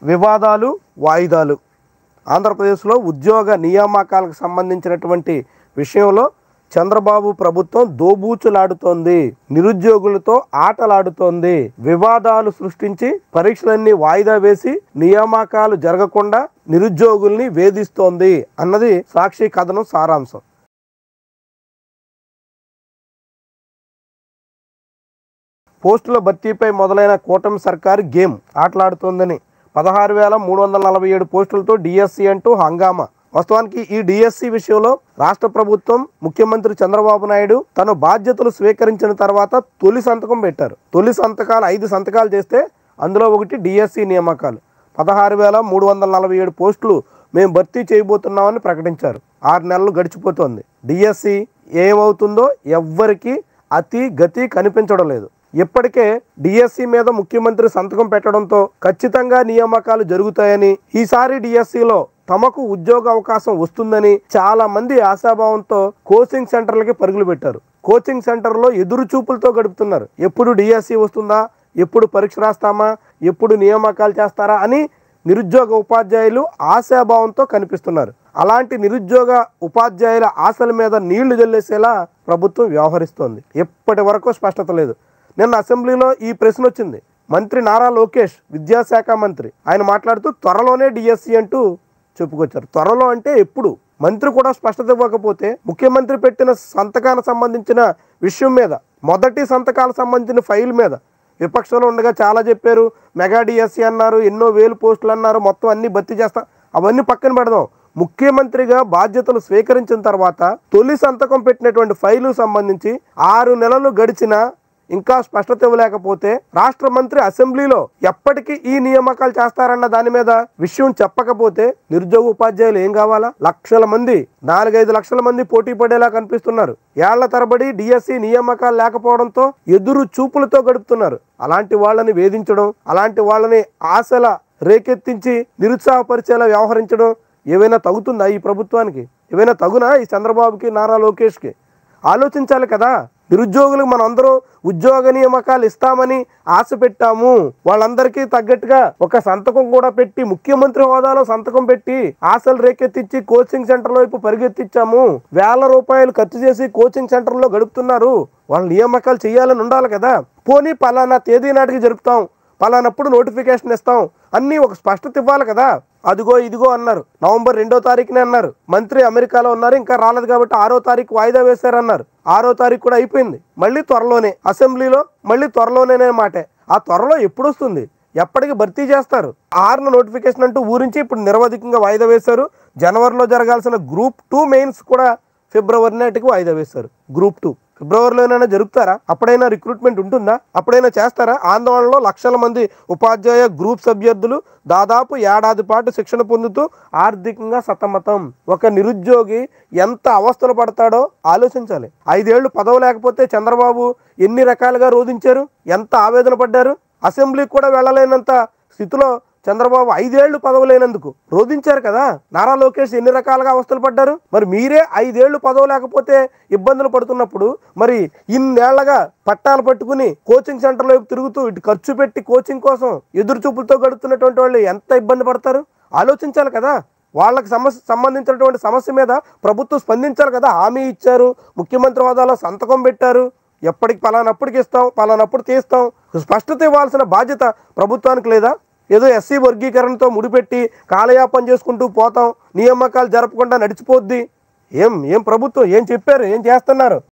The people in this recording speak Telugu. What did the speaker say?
వివాదాలు, వాయిదాలు. ఆంధ్రప్రదేశ్లో ఉద్యోగ నియామకాలకు సంబంధించినటువంటి విషయంలో చంద్రబాబు ప్రభుత్వం దోబూచులాడుతోంది, నిరుద్యోగులతో ఆటలాడుతోంది, వివాదాలు సృష్టించి పరీక్షలన్నీ వాయిదా వేసి నియామకాలు జరగకుండా నిరుద్యోగుల్ని వేధిస్తోంది అన్నది సాక్షి కథనం సారాంశం. పోస్టుల భర్తీపై మొదలైన కూటమి సర్కారు గేమ్ ఆటలాడుతోందని 16,347 పోస్టులతో డిఎస్సి అంటూ హంగామా. వాస్తవానికి ఈ డిఎస్సి విషయంలో రాష్ట్ర ప్రభుత్వం, ముఖ్యమంత్రి చంద్రబాబు నాయుడు తన బాధ్యతలు స్వీకరించిన తర్వాత తొలి సంతకం పెట్టారు. తొలి సంతకాలు 5 సంతకాలు చేస్తే అందులో ఒకటి డిఎస్సి నియామకాలు. 16,347 పోస్టులు మేము భర్తీ చేయబోతున్నామని ప్రకటించారు. 6 నెలలు గడిచిపోతోంది. డిఎస్సి ఏమవుతుందో ఎవ్వరికి అతి గతి కనిపించడం లేదు. ఇప్పటికే డిఎస్సి మీద ముఖ్యమంత్రి సంతకం పెట్టడంతో ఖచ్చితంగా నియామకాలు జరుగుతాయని, ఈసారి డిఎస్సిలో తమకు ఉద్యోగ అవకాశం వస్తుందని చాలా మంది ఆశాభావంతో కోచింగ్ సెంటర్లకి పరుగులు పెట్టారు. కోచింగ్ సెంటర్లో ఎదురు చూపులతో గడుపుతున్నారు. ఎప్పుడు డిఎస్సి వస్తుందా, ఎప్పుడు పరీక్ష రాస్తామా, ఎప్పుడు నియామకాలు చేస్తారా అని నిరుద్యోగ ఉపాధ్యాయులు ఆశాభావంతో కనిపిస్తున్నారు. అలాంటి నిరుద్యోగ ఉపాధ్యాయుల ఆశల మీద నీళ్లు జల్లేసేలా ప్రభుత్వం వ్యవహరిస్తోంది. ఇప్పటి వరకు స్పష్టత లేదు. నిన్న అసెంబ్లీలో ఈ ప్రశ్న వచ్చింది. మంత్రి నారా లోకేష్, విద్యాశాఖ మంత్రి, ఆయన మాట్లాడుతూ త్వరలోనే డిఎస్సి అంటూ చెప్పుకొచ్చారు. త్వరలో అంటే ఎప్పుడు? మంత్రి కూడా స్పష్టత ఇవ్వకపోతే ముఖ్యమంత్రి పెట్టిన సంతకానికి సంబంధించిన విషయం మీద, మొదటి సంతకాలకు సంబంధించిన ఫైల్ మీద విపక్షంలో ఉండగా చాలా చెప్పారు. మెగా డిఎస్సి అన్నారు, ఎన్నో వేలు పోస్టులు అన్నారు, మొత్తం అన్ని భర్తీ చేస్తా. అవన్నీ పక్కన పెడదాం. ముఖ్యమంత్రిగా బాధ్యతలు స్వీకరించిన తర్వాత తొలి సంతకం పెట్టినటువంటి ఫైలు సంబంధించి 6 నెలలు గడిచినా ఇంకా స్పష్టత ఇవ్వలేకపోతే రాష్ట్ర మంత్రి అసెంబ్లీలో ఎప్పటికీ ఈ నియామకాలు చేస్తారన్న దాని మీద విషయం చెప్పకపోతే నిరుద్యోగ ఉపాధ్యాయులు ఏం కావాలా? లక్షల మంది, 4-5 లక్షల మంది పోటీ పడేలా కనిపిస్తున్నారు. ఏళ్ల తరబడి డిఎస్సి నియామకాలు లేకపోవడంతో ఎదురు చూపులతో గడుపుతున్నారు. అలాంటి వాళ్ళని వేధించడం, అలాంటి వాళ్ళని ఆశల రేకెత్తించి నిరుత్సాహపరిచేలా వ్యవహరించడం ఏవైనా తగుతుందా ఈ ప్రభుత్వానికి? ఏవైనా తగునా ఈ చంద్రబాబుకి, నారా లోకేష్కి? ఆలోచించాలి కదా. నిరుద్యోగులకు మనం అందరూ ఉద్యోగ నియామకాలు ఇస్తామని ఆశ పెట్టాము. వాళ్ళందరికీ తగ్గట్టుగా ఒక సంతకం కూడా పెట్టి, ముఖ్యమంత్రి హోదాలో సంతకం పెట్టి ఆశలు రేకెత్తించి కోచింగ్ సెంటర్ వైపు పరిగెత్తించాము. వేల రూపాయలు ఖర్చు చేసి కోచింగ్ సెంటర్లో గడుపుతున్నారు. వాళ్ళ నియామకాలు చేయాలని ఉండాలి కదా. పోనీ పలానా తేదీ నాటికి జరుపుతాం, పలానప్పుడు నోటిఫికేషన్ ఇస్తాం అన్నీ ఒక స్పష్టత ఇవ్వాలి కదా. అదిగో ఇదిగో అన్నారు. నవంబర్ 2వ తారీఖునే అన్నారు. మంత్రి అమెరికాలో ఉన్నారు, ఇంకా రాలేదు కాబట్టి 6వ తారీఖు వాయిదా వేశారన్నారు. 6వ తారీఖు కూడా అయిపోయింది. మళ్ళీ త్వరలోనే అసెంబ్లీలో, మళ్ళీ త్వరలోనే మాటే. ఆ త్వరలో ఎప్పుడు వస్తుంది? ఎప్పటికి భర్తీ చేస్తారు? 6న నోటిఫికేషన్ అంటూ ఊరించి ఇప్పుడు నిరవధికంగా వాయిదా వేశారు. జనవరిలో జరగాల్సిన గ్రూప్ 2 మెయిన్స్ కూడా ఫిబ్రవరి నాటికి వాయిదా వేశారు. గ్రూప్ 2 ఫిబ్రవరిలోనైనా జరుపుతారా? అప్పుడైనా రిక్రూట్మెంట్ ఉంటుందా? అప్పుడైనా చేస్తారా? ఆందోళనలో లక్షల మంది ఉపాధ్యాయ గ్రూప్స్ అభ్యర్థులు దాదాపు ఏడాది పాటు శిక్షణ పొందుతూ ఆర్థికంగా సతమతం. ఒక నిరుద్యోగి ఎంత అవస్థలు పడతాడో ఆలోచించాలి. 5 ఏళ్లు పదవి లేకపోతే చంద్రబాబు ఎన్ని రకాలుగా రోధించారు, ఎంత ఆవేదన పడ్డారు. అసెంబ్లీకి కూడా వెళ్ళలేనంత స్థితిలో చంద్రబాబు 5 ఏళ్లు పదవి లేనందుకు రోధించారు కదా. నారా లోకేష్ ఎన్ని రకాలుగా అవస్థలు పడ్డారు. మరి మీరే 5 ఏళ్లు పదవి లేకపోతే ఇబ్బందులు పడుతున్నప్పుడు మరి ఇన్నేళ్లగా పట్టాలు పట్టుకుని కోచింగ్ సెంటర్లో తిరుగుతూ ఇటు ఖర్చు పెట్టి కోచింగ్ కోసం ఎదురు చూపులతో గడుపుతున్నటువంటి వాళ్ళు ఎంత ఇబ్బంది పడతారు ఆలోచించాలి కదా. వాళ్ళకి సంబంధించినటువంటి సమస్య మీద ప్రభుత్వం స్పందించాలి కదా. హామీ ఇచ్చారు, ముఖ్యమంత్రి హోదాలో సంతకం పెట్టారు. ఎప్పటికి పలానప్పటికి ఇస్తాం, పలానప్పుడు తీస్తాం. స్పష్టత ఇవ్వాల్సిన బాధ్యత ప్రభుత్వానికి లేదా? ఏదో ఎస్సీ వర్గీకరణతో ముడిపెట్టి కాలయాపన చేసుకుంటూ పోతాం, నియామకాలు జరపకుండా నడిచిపోద్ది. ఏం ప్రభుత్వం ఏం చెప్పారు, ఏం చేస్తున్నారు?